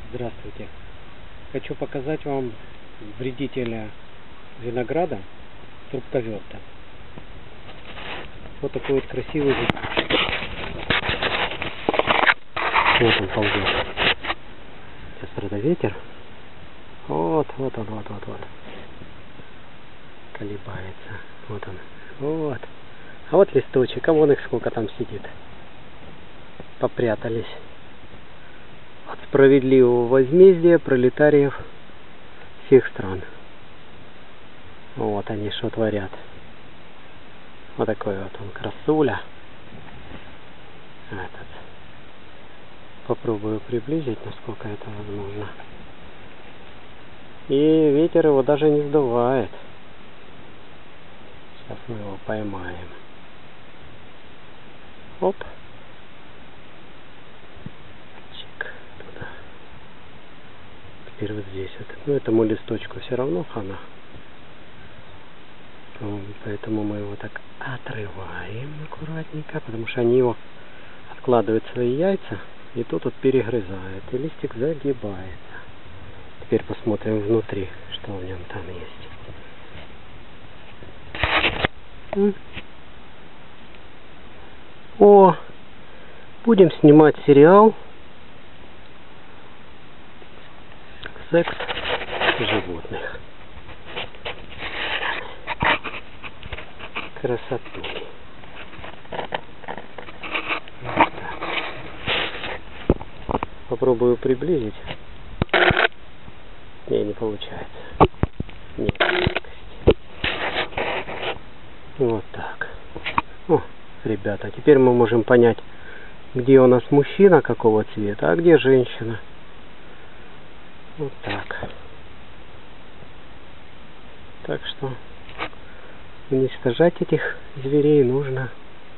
Здравствуйте! Хочу показать вам вредителя винограда трубковерта. Вот такой вот красивый вид. Вот он ползет. Сейчас, правда, ветер. Вот он. Колебается. Вот он. Вот. А вот листочек. А вон их сколько там сидит. Попрятались. От справедливого возмездия пролетариев всех стран. Вот они что творят. Вот такой вот он красуля. Этот. Попробую приблизить, насколько это возможно. И ветер его даже не сдувает. Сейчас мы его поймаем. Оп. Чик. Туда. Теперь вот здесь вот. Ну, этому листочку все равно хана. Поэтому мы его так отрываем аккуратненько, потому что они его откладывают свои яйца и тут вот перегрызают, и листик загибается. Теперь посмотрим внутри, что в нем там есть. О, будем снимать сериал «Секс животных». Красоту. Вот так. Попробую приблизить. Не получается. Нет. Вот так. О, ребята, теперь мы можем понять, где у нас мужчина какого цвета, а где женщина. Вот так. Так что уничтожать этих зверей нужно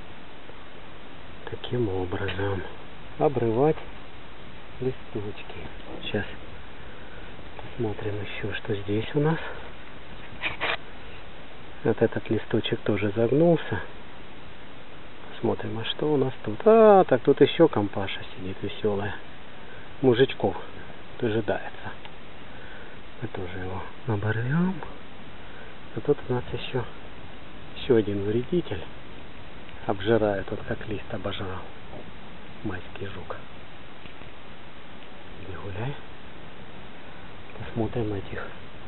таким образом. Обрывать листочки. Сейчас посмотрим еще, что здесь у нас. Вот этот листочек тоже загнулся. Посмотрим, а что у нас тут. А, так тут еще компаша сидит веселая. Мужичков дожидается. Мы тоже его оборвем. А тут у нас еще один вредитель. Обжирает, вот как лист обожрал. Майский жук. Не гуляй. Посмотрим этих.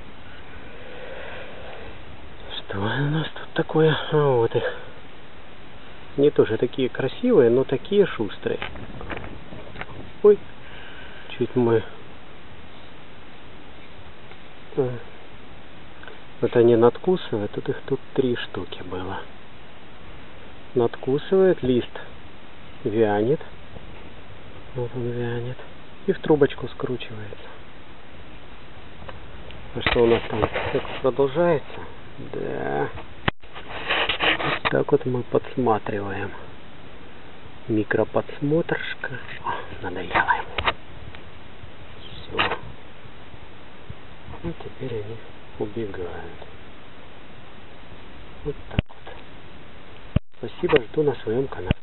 Что у нас тут такое? А вот их. Не тоже такие красивые, но такие шустрые. Ой, чуть мы... Вот они надкусывают, тут их 3 штуки было. Надкусывает, лист вянет. Вот он вянет. И в трубочку скручивается. А что у нас там? Секс продолжается? Да. Вот так вот мы подсматриваем. Микроподсмотршка. О, надоело ему. Все. Вот теперь они убегают. Вот так вот. Спасибо, жду на своем канале.